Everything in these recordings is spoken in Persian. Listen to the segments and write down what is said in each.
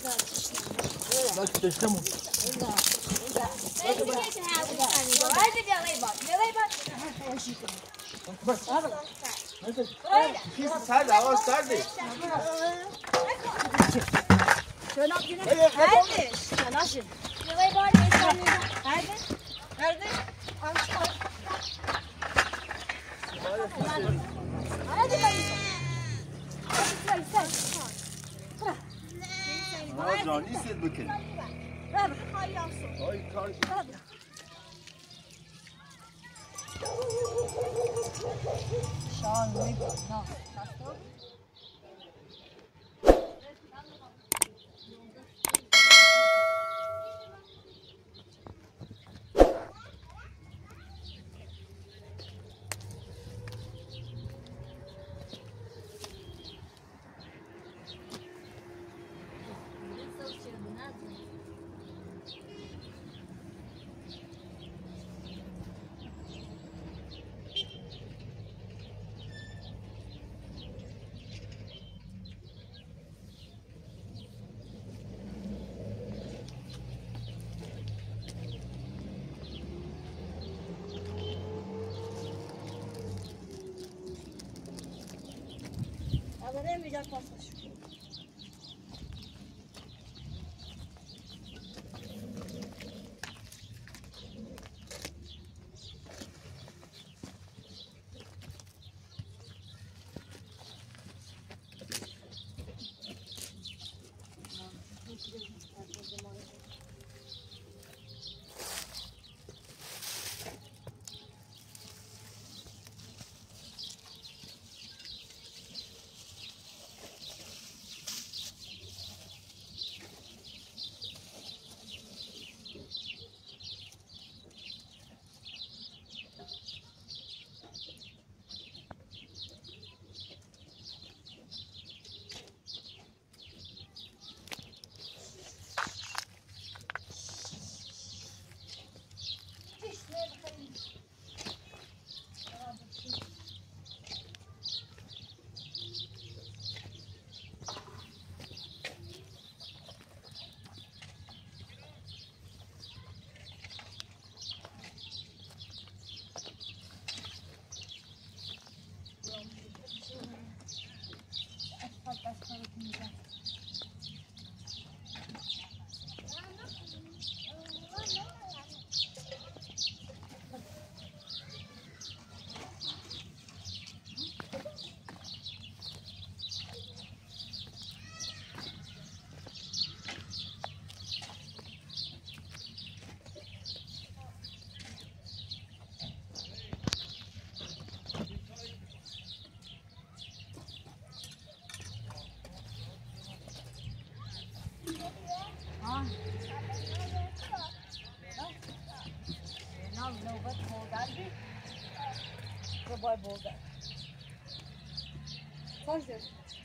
Bak testemun. سرد هوا سرده جانی سید بکن Boy bolda. Hazır.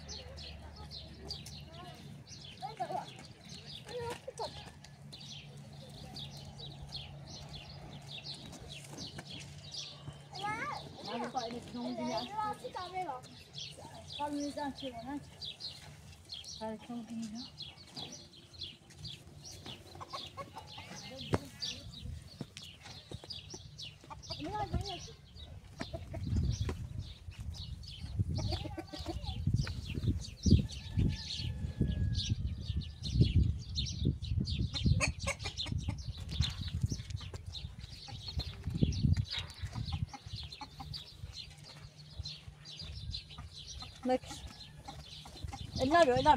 Bak. Eller öyle.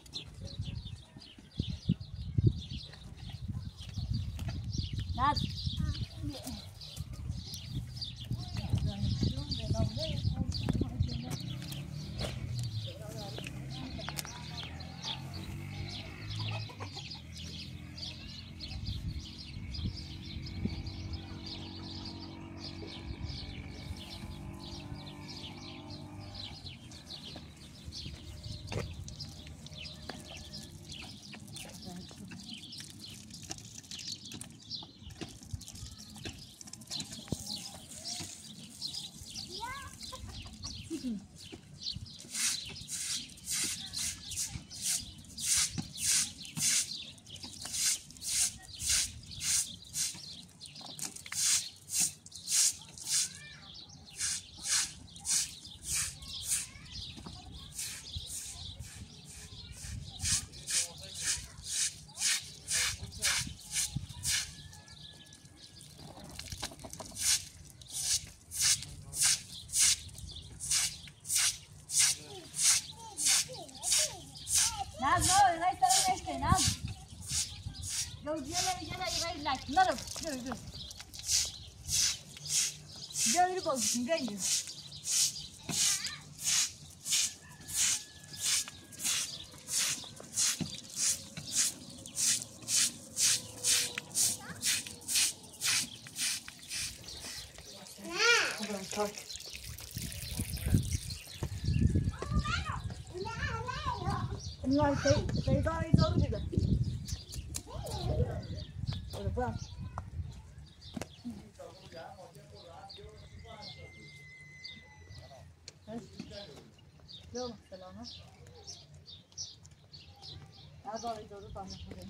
Nat. ناز نه غیر سر نشته ناز لو جلا غیر لک نرو جوری باز میگه Tak. Bunlar daha iyi doğru gibi. Öyle bırak. Yok selamı. Daha iyi doğru anlatayım.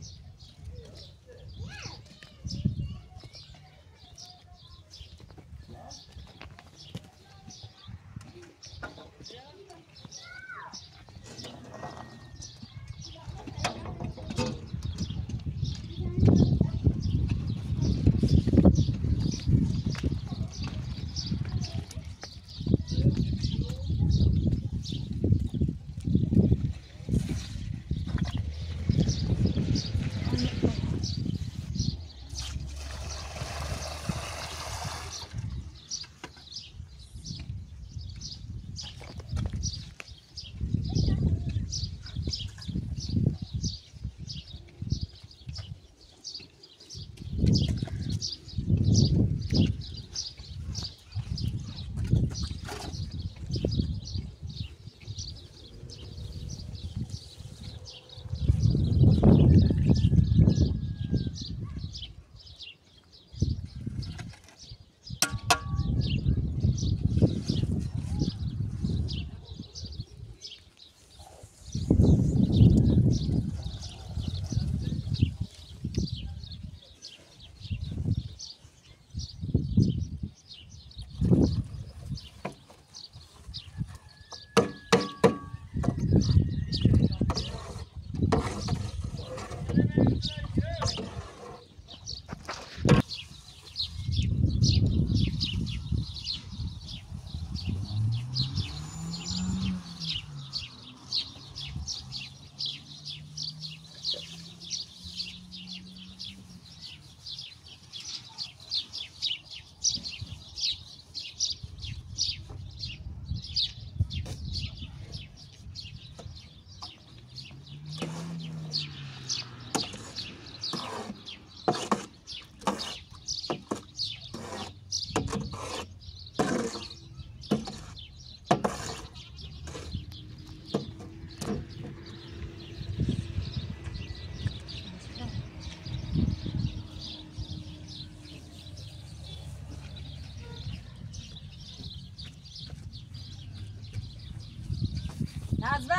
نازبه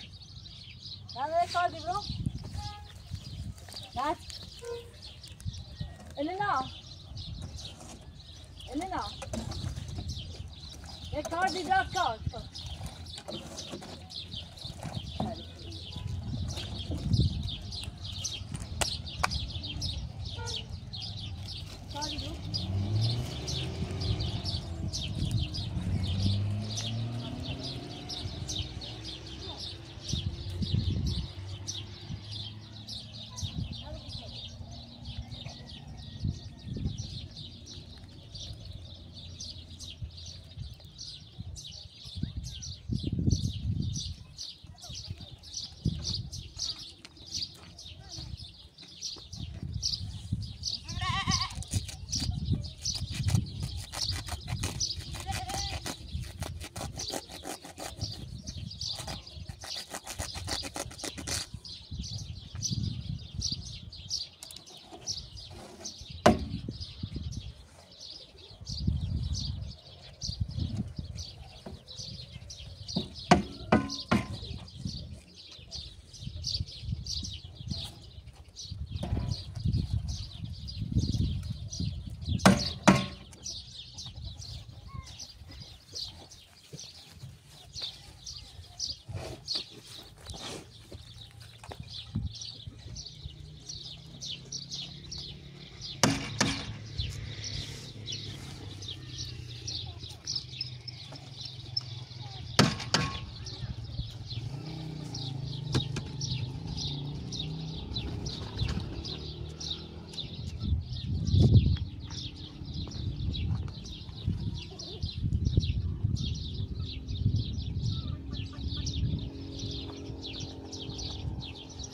نازبه کار دیگرو ناز النا یک کار دیگر کار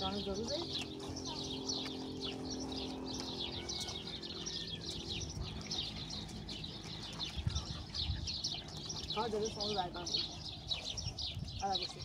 बताना जरूर है। हाँ जरूर फोन लाएगा अलग से।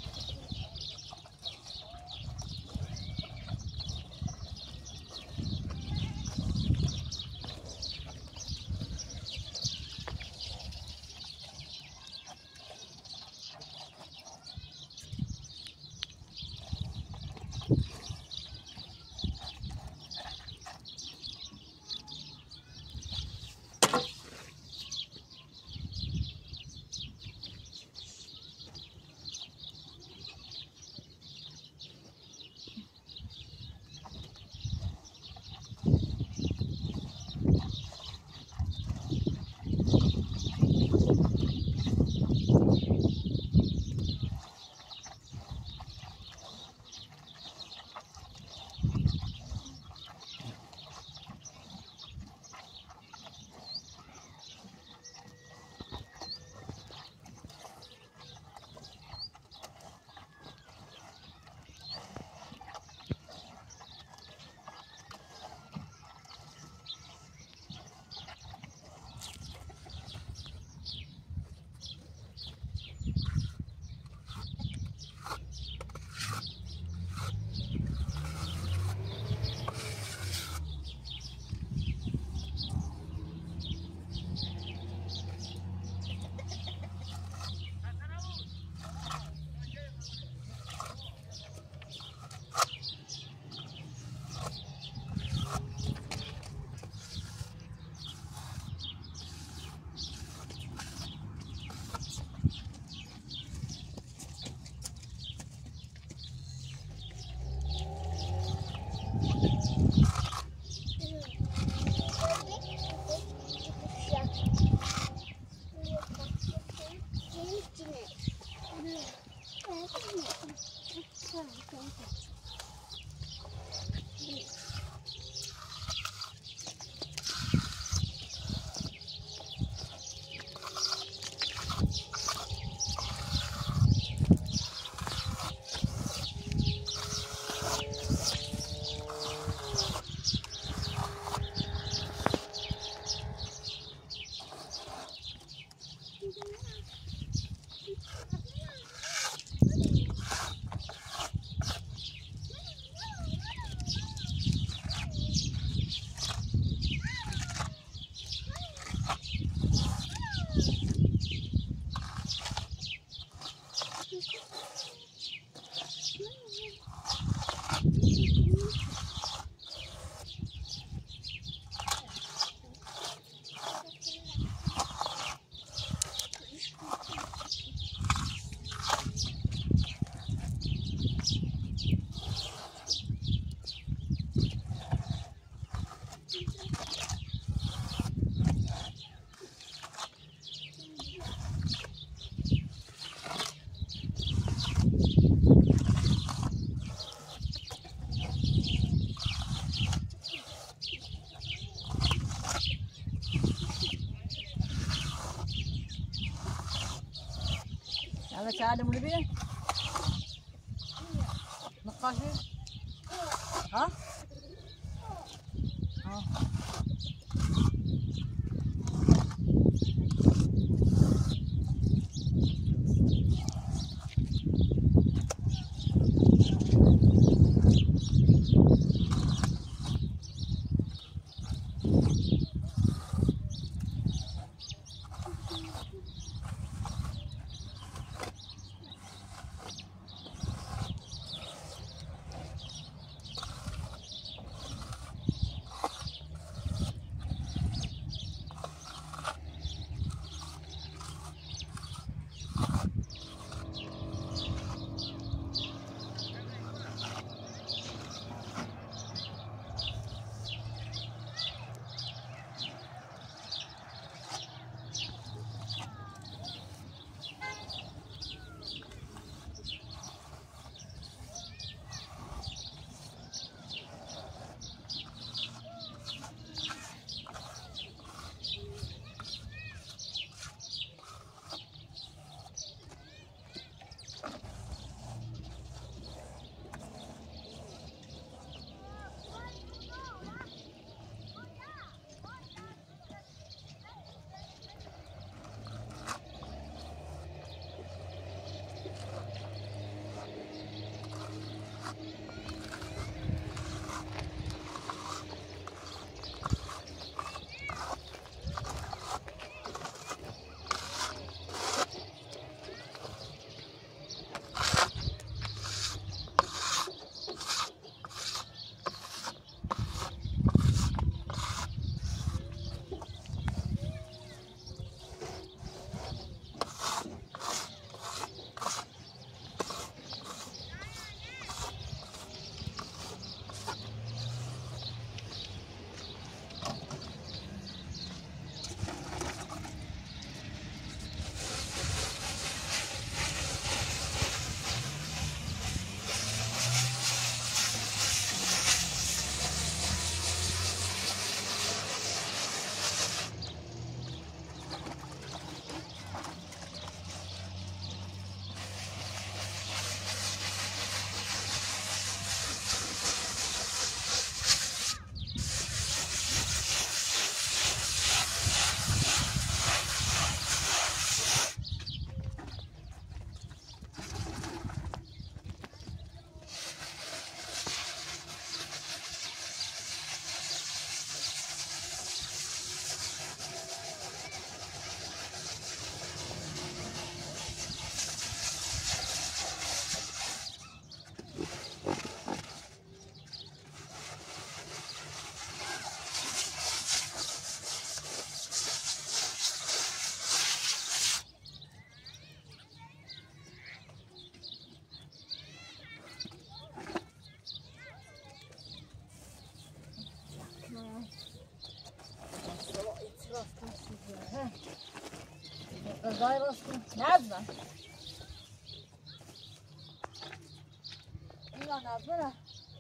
Ada mulai dia. Lepas dia. Hah? Oh. خدای راستون نزن اینا نزنه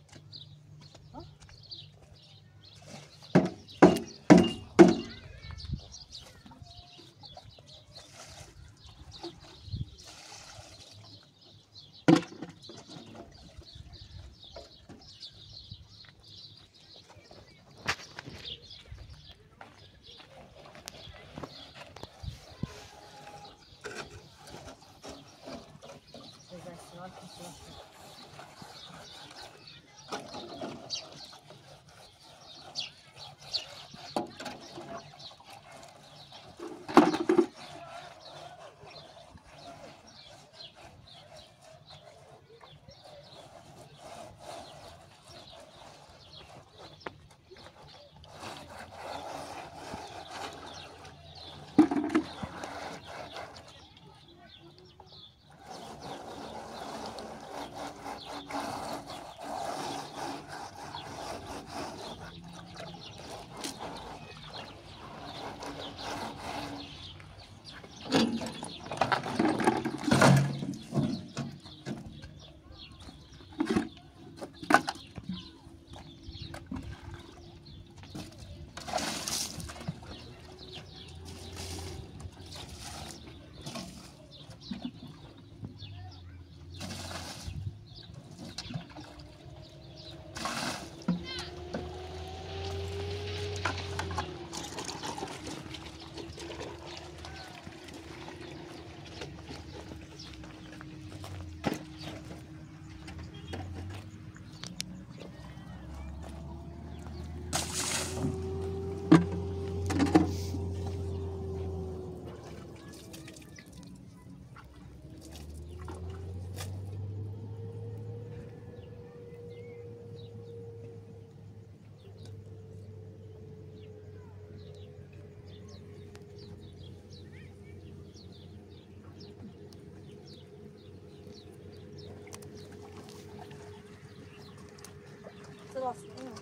راستون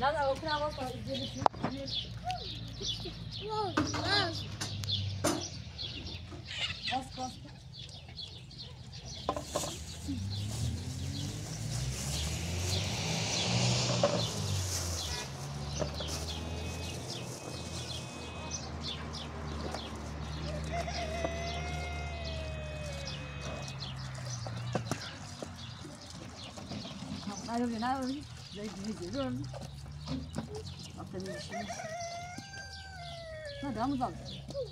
Lan okuna bak. Bas. Nào, đây luôn. Nó đỡ một vòng.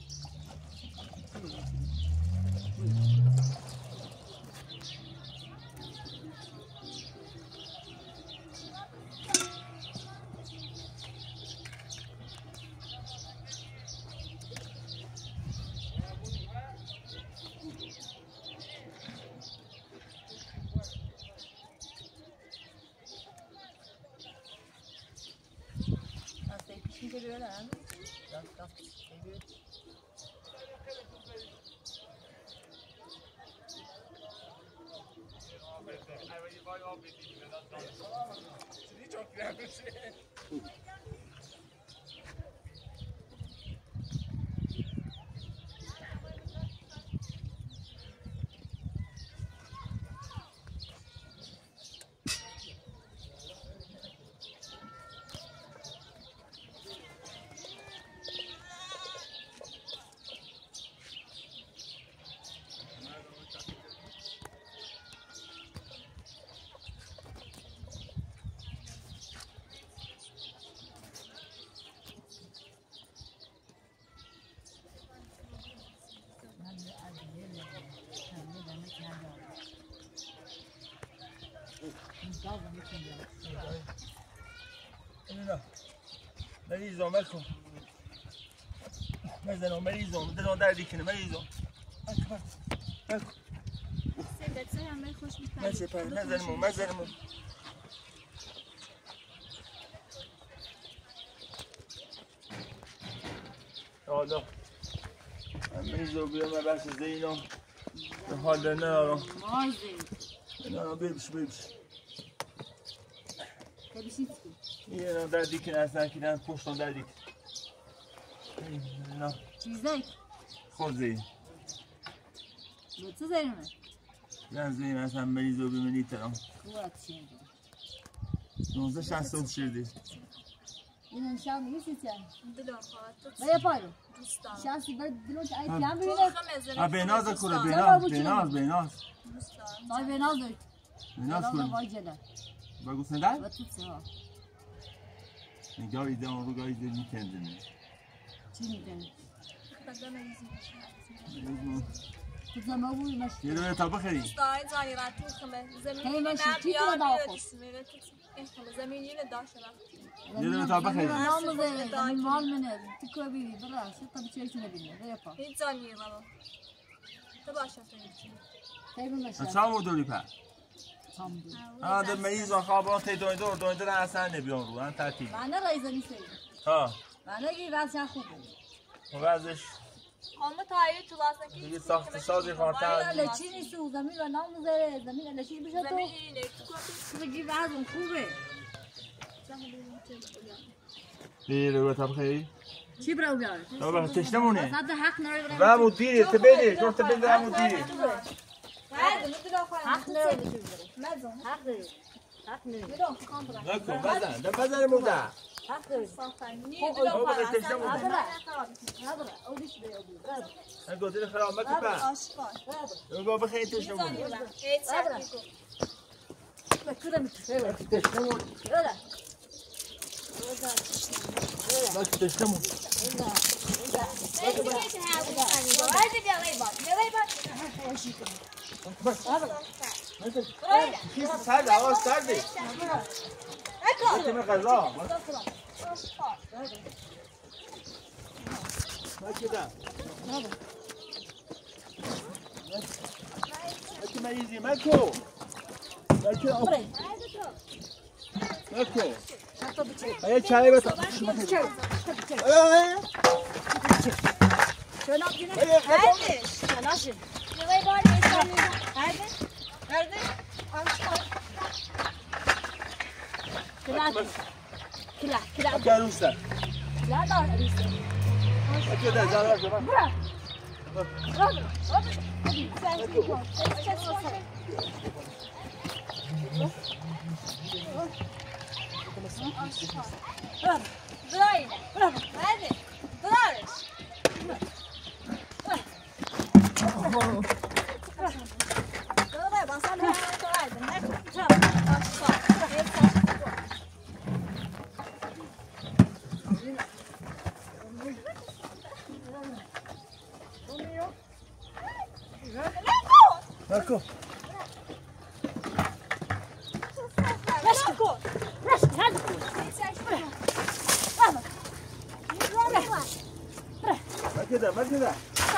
مریضم بکن مزنم مریضم دلم دردی کنه مریضم بکن مزنم حالا مریضم بیام بس زینم به حال ندارم نه بیرش یه دردی کنه اصلا کنه پشتم دردی نه چیزی؟ خود زین چه زینمه؟ نه زین اصلا مریضو بمینی ترم قوات چیه؟ 1960 شیردی این نشان نیستی چه؟ دلم خواهد بیا پایرو دوستم شانسی برد دلون که ای پیام ببینه بیناز کوره بیناز سای بیناز دارید بیناز کوره کوره وای جدا بگو سندر؟ و تو چه ها نگاه ایده اون رو گاهی دل میکندنه چی میکنی؟ بدم ایزی تو زمان بوی مشتی یه رو تا بخری دوستان زانی را تو خمه زمینی مشتی نه چی تو داخل؟ زمینی نداشته یه رو تا بخری نام بزنی زمین مال منه تو که بیدی برای شد تا بچه ایشونه بینه بیا پا هیچ زانی را تو باشم خیلی مشتی چه هم دوری پر؟ ده مریض خوابان تی دویدور اصلا نبیان رو هم ترتیب معنی رایزه نیستی معنی که وضعش خوبه وضعش همه تایی تو واسه دیگه ساخت سازی خواهد لچی نیست و زمین رو نام بذاره زمین لچی بشه تو زمینی تو بگی وضعم خوبه رو تا بخری؟ چی برای بیاره؟ بابا تشنمونه صد حق ناره برای و مدیری تبینی تو تبینی و مدیری حق ناره حق داری حق ناره نکن بزن موده حق داری بابا تشنمونه نداره اودیش بیا نگو دل خراب مکن بابا بخیر تشنمونه بکره میتونه تشنمونه تشنمونه کیس سرد آواز سردی بکنه غذا مکده مکی مریضی مکو ای چای بتا شنو بینه شناشی یه بار میشونی هرده كلا كاروسه لا دار أريسة كده زرار كمان برا برا ماركو ما كده ما كده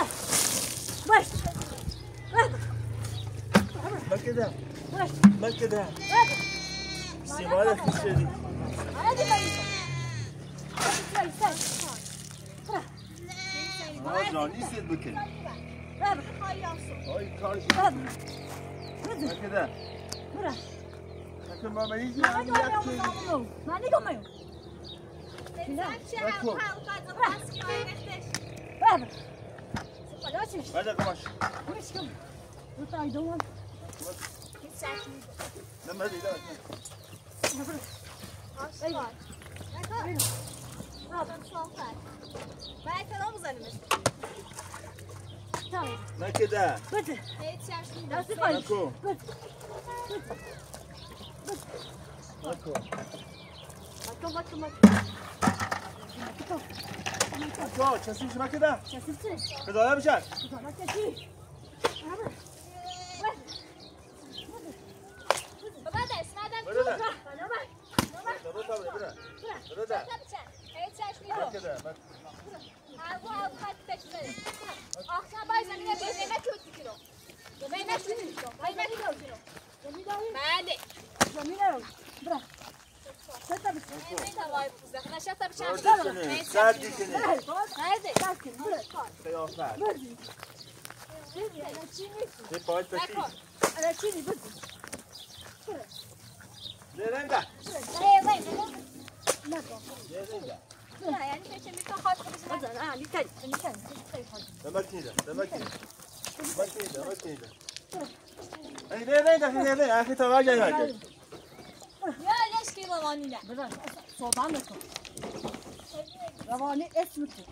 ما كده ما كده استمالة في الشديد ما جاني سيد بكل هاي كارش ما كده لكن ما ميزي يعني ما نيجي هذا قماش لما هذه ما كده ماركو ماركو چسیش ما كده كده بشن يا اخي تراجع يا يا ليش كي رواني لا بذار صوبان لكم رواني اسمكم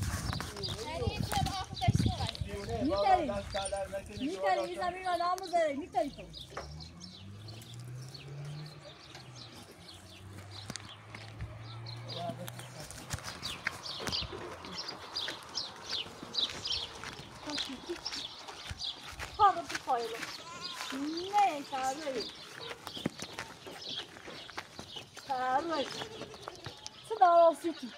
میتری زمین را ناموزه میتری تو پاهم تو پایلو نه تاروی چه داراسی کی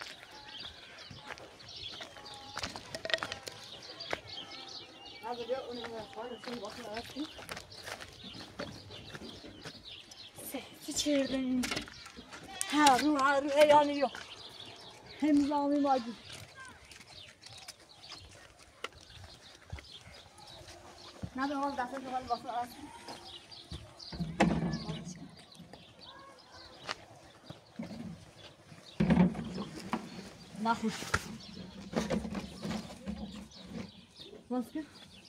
هذا بيقول إنه فاضي في وقت عرفتي سيتشيرن هارو يعني يو هم زامي ماجي نبي هون داخل شغل وقت عرفتي ناخذ ماسكه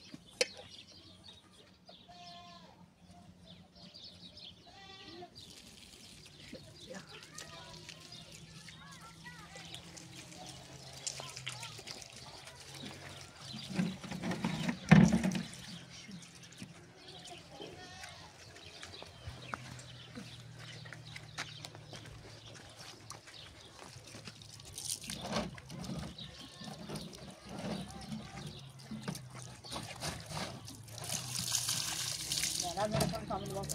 لازم نكون كامل وقت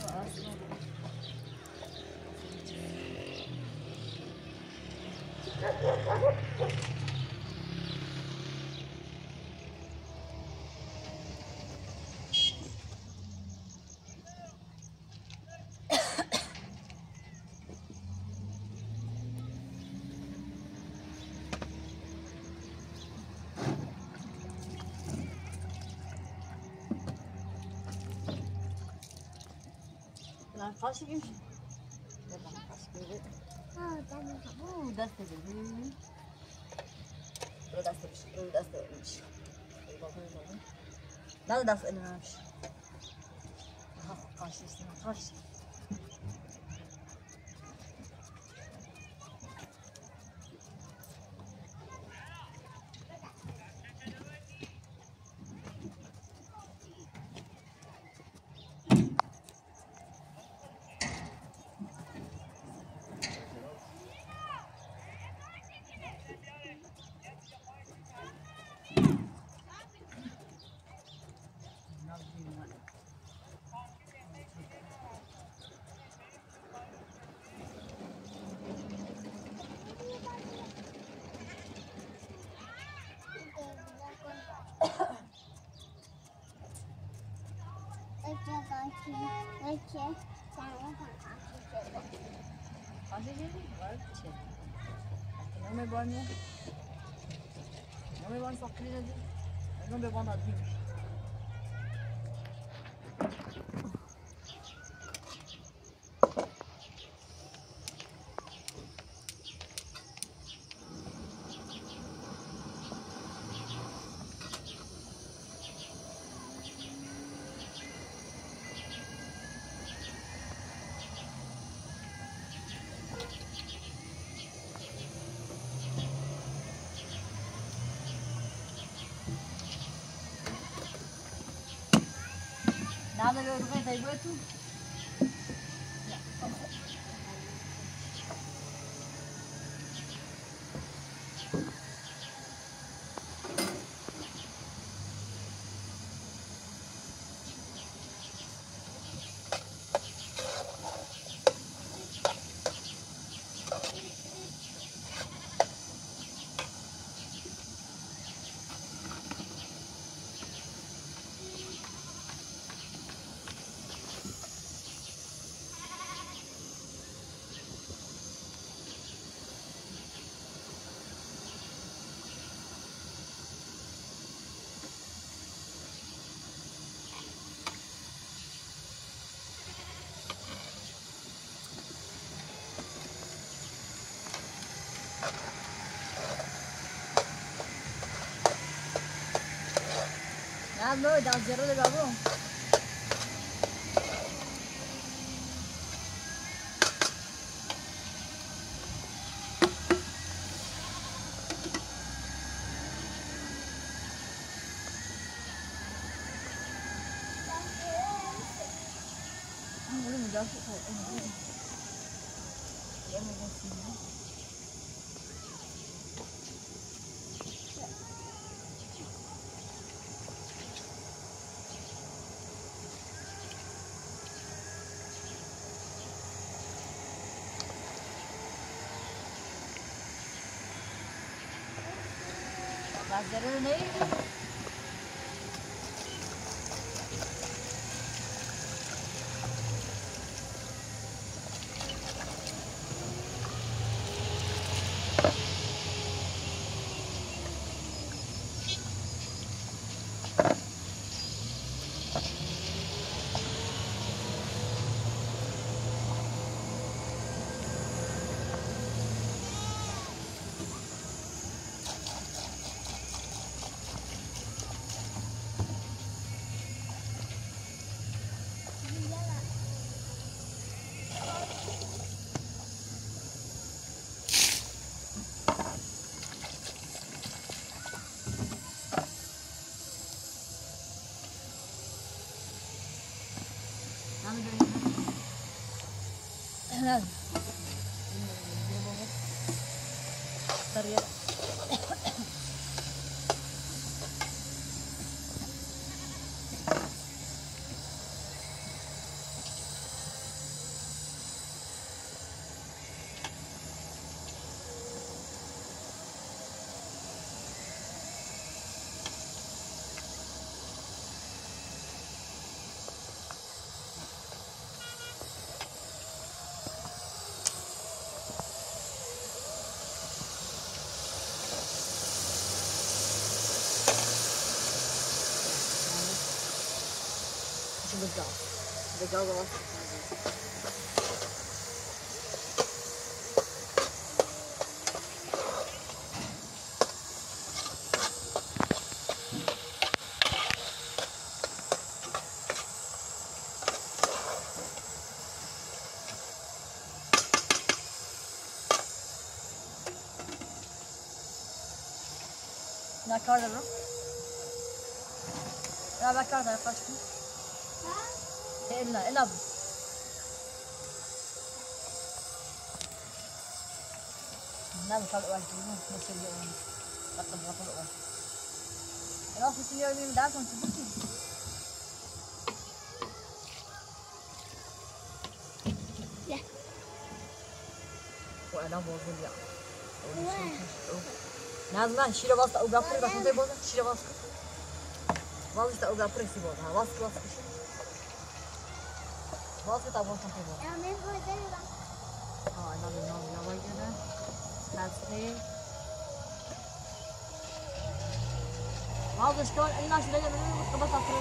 خلاص يمشي. دست بگیر. رو دست بشه. رو دست بشه. نه دست نمیشه. کاش. Nada, eu não vai ter tu. Nada, dá zero de babu. Boleh mudah sih kok. Ya mudah sih. Zero नहीं legal. Legal, gosto. Ne kadar mı? Ya ben kadar yaklaştım. Ela bu. Ne bu kadar var ki? Nasıl yiyorum? Bakın var. Nasıl siliyorum daha sonra tutup ki? Ya. Bu adam bozuldu ya. Nazlan şire bastı o gapırı da kontay bozdu şire bastı. Vallahi işte o gapırı si bozdu. Bastı. Bastı da bozdu kontay bozdu. Ya ben böyle lan. Ha inanın ya vay gene. Tersi. Vallahi işte eline şuraya gelin kapat atırı.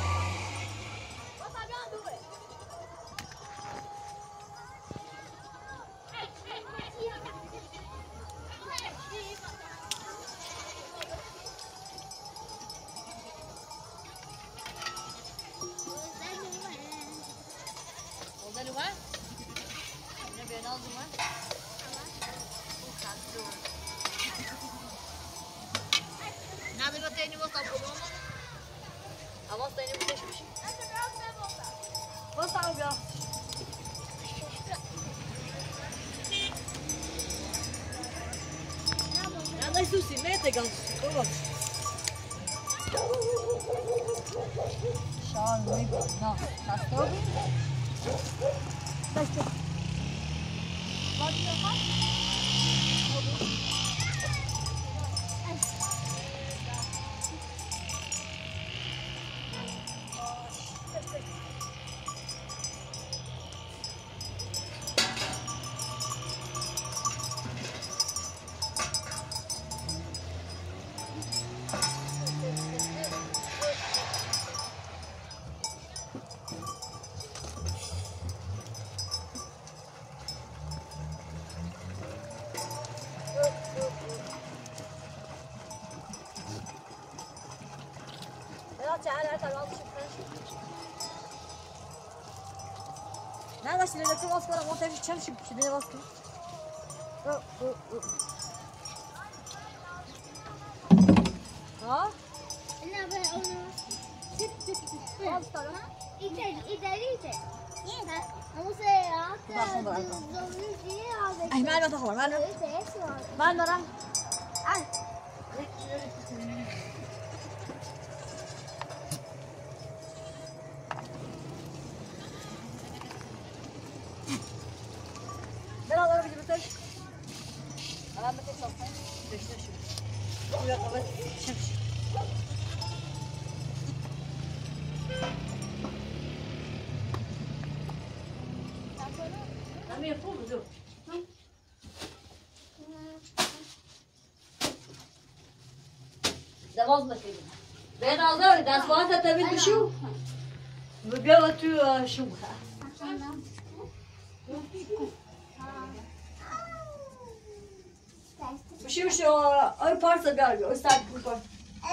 Susi, mete gans. Kom op. Sean, nee, nou, gaat het ook? Wat is er nog? Nerede şimdi elektrik baskı var? Montaj içeceğim şimdi ne baskı? Ha? Ne ben onu Al işte lan. İderi. Niye? Ama sen ya. Ay merhaba takma merhaba. Merhaba. Ay. Beraber bir bitir. Alan bir tek sokmayın. Beşte şu. Buraya kadar çık. Ben mi yapalım dur. Devam bakayım. Ben aldım. Das war da tabii düşüyor. Bu bir atıyor şu. Şu ay parça galiba. O saat bu parça.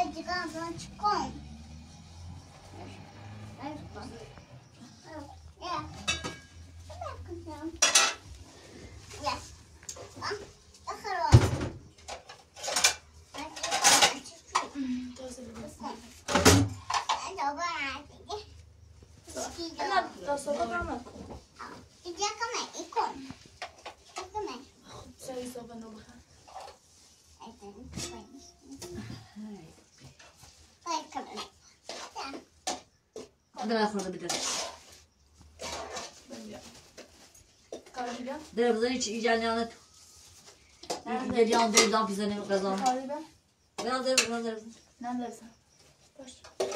Ada sonra bir de. Derevden hiç iyicene anlat. Nerede yandı oradan bize ne kazan. Biraz derevden. Neredesin? Boş.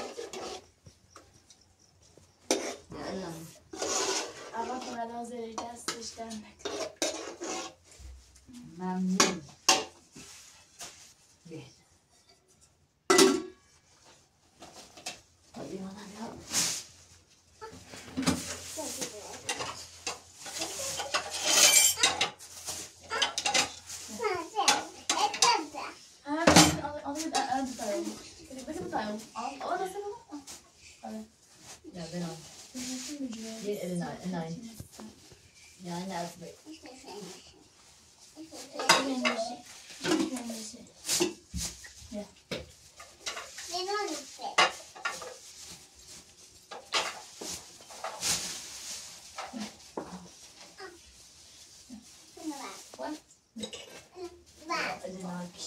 Ya Ama sonra hazır edeceğiz işlenmek. memnun. Bir. Hadi bana ya. Ja, genau. Nein. Ja, nein. Ja. نال پیش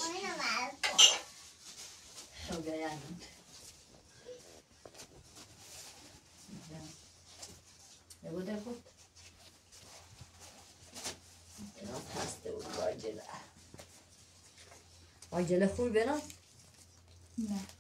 شوگه یعنی نبوده بود اینا پسته بود باجله خوب برم؟ نه